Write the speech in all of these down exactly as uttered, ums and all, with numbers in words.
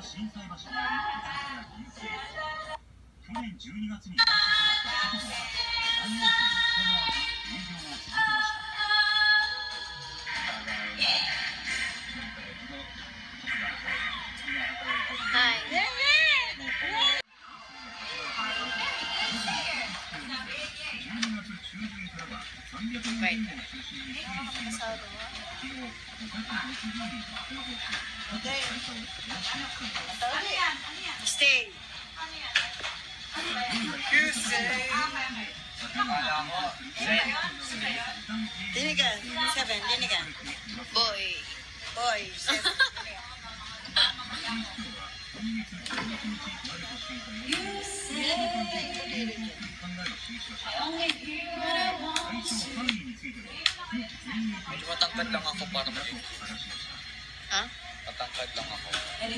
Right. Stay. You say. Dinigan. Seven. Dinigan. Boy. Boy. Seven. You say. Medyo matangkad lang ako para mag-i. Ha? Matangkad lang ako.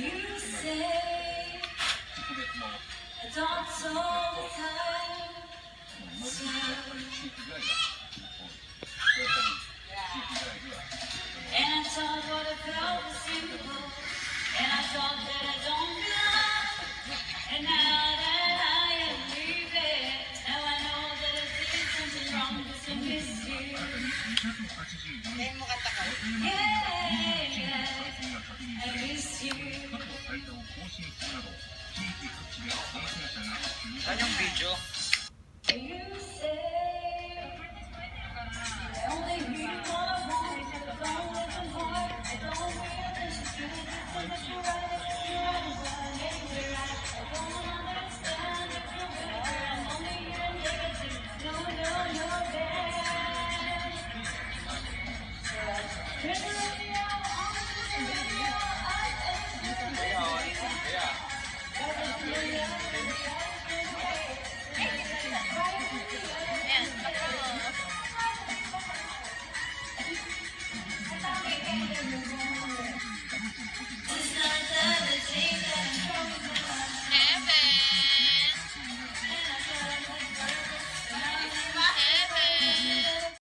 And I thought what I felt was simple, and I thought that I don't belong, and now that I am leaving, now I know that I did something wrong, just to miss you. Dahil mo kanta ka. Yeah, yeah, I miss you. Saan yung video?